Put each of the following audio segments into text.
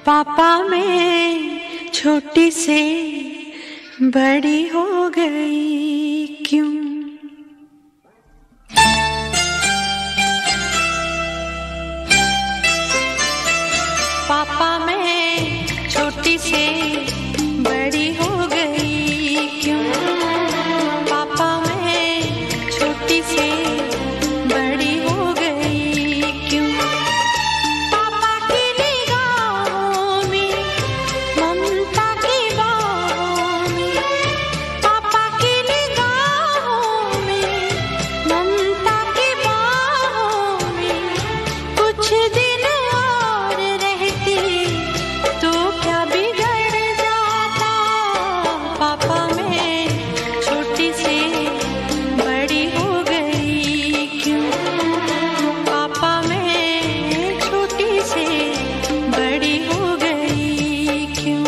पापा मैं छोटी से बड़ी हो गई क्यों? पापा मैं छोटी से बड़ी हो गई क्यों? पापा मैं छोटी से बड़ी हो गई क्यों? पापा की निगाहों में ममता की बाहों में, पापा की निगाहों में ममता की बाहों में कुछ दिन और रहती तो क्या बिगड़ जाता? पापा मैं छोटी से बड़ी हो गई क्यों? पापा मैं छोटी से बड़ी हो गई क्यों?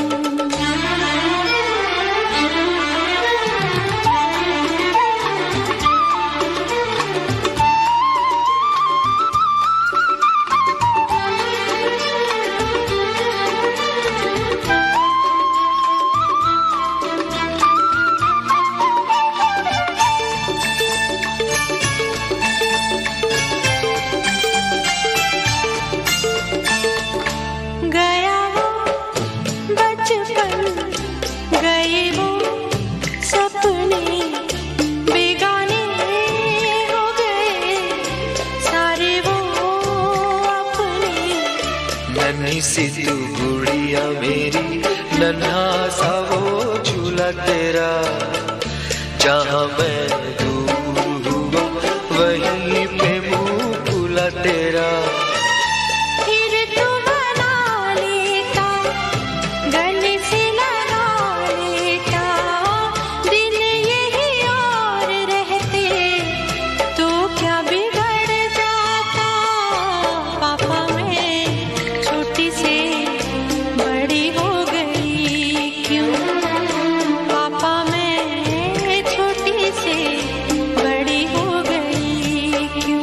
गया वो बचपन, गए वो सपने, बेगाने हो गए सारे वो अपने। नन्ही सी तू गुड़िया मेरी, नन्हा सा वो झूला तेरा, जहाँ मैं दूर हुआ वहीं पे मुँह खुला तेरा। फिर तू बना लेता, गले से लगा लेता, दिन यही और रहते तो क्या बिगड़ जाता? पापा मैं छोटी से बड़ी हो गई क्यों? पापा मैं छोटी से बड़ी हो गई क्यों?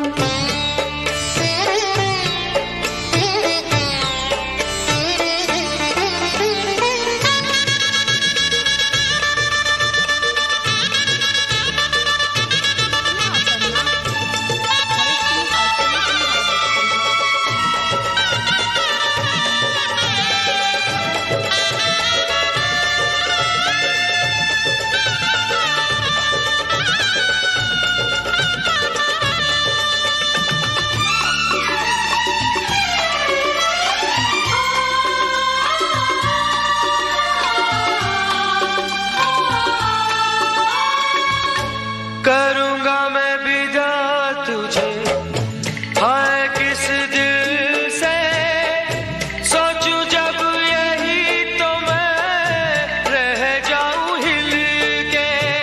करूँगा मैं विदा तुझे, हाय किस दिल से सोचूं जब यही तो मैं रह जाऊं हिल के।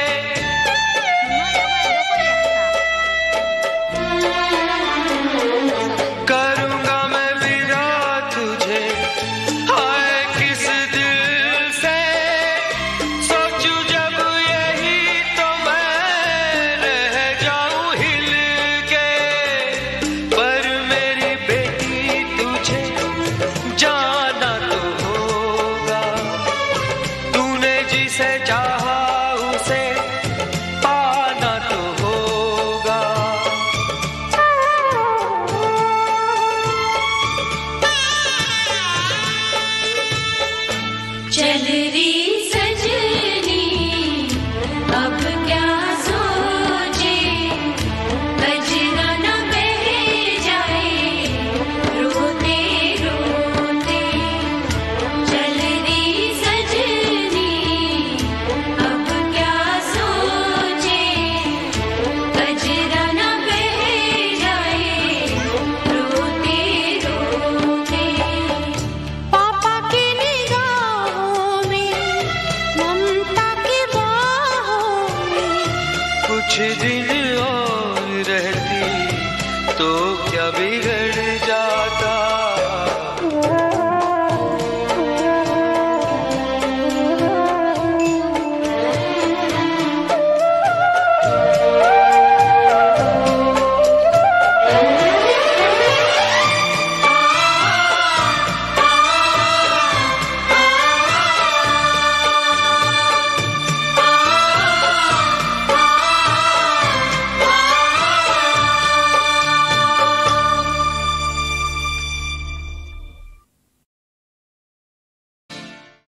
करूँगा मैं विदा तुझे, हाय किस दिल से सोचूं जब यही तो मैं रह जाऊं हिल के। पर मेरी बेटी तुझे जाना तो होगा, तूने जिसे चाहा उसे पाना तो होगा। चल रही